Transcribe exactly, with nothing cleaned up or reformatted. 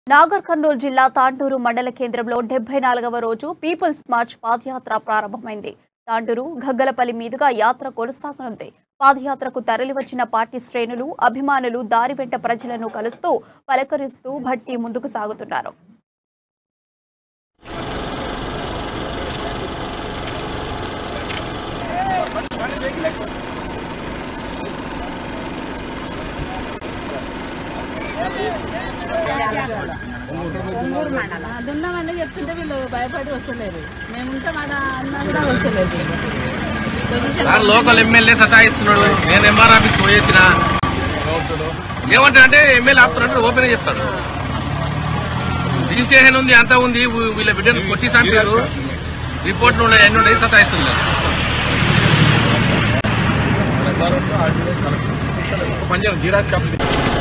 నాగర్ కర్నూలు జిల్లా తాండూరు మండల కేంద్రంలో డెబ్బై నాలుగవ రోజు పీపుల్స్ మార్చ్ పాదయాత్ర ప్రారంభమైంది. తాండూరు గగ్గలపల్లి మీదుగా యాత్ర కొనసాగనుంది. పాదయాత్రకు తరలివచ్చిన పార్టీ శ్రేణులు, అభిమానులు దారి వెంట ప్రజలను కలుస్తూ పలకరిస్తూ భట్టి ముందుకు సాగుతున్నారు. దున్నామని చెప్తుంటే వీళ్ళు భయపడి వస్తలేరు. మేము ఉంటే మాట అన్నా కూడా వస్తలేదు. లోకల్ ఎమ్మెల్యే సతాయిస్తున్నాడు. నేను ఎంఆర్ ఆఫీస్ పోయొచ్చిన ఏమంటా అంటే ఎమ్మెల్యే ఆపుతున్నాడు, ఓపెన్ చెప్తాడు. రిజిస్ట్రేషన్ ఉంది, అంతా ఉంది, వీళ్ళ బిడ్డను కొట్టి చంపారు, రిపోర్ట్లు ఉన్నాయి, అన్ని ఉన్నాయి, సతాయిస్తున్నారు. పంజాబ్ గిరాజ్